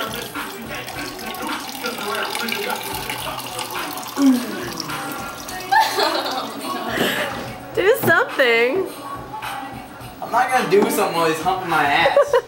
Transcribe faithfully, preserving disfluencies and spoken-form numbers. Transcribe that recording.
Do something. I'm not gonna do something while he's humping my ass.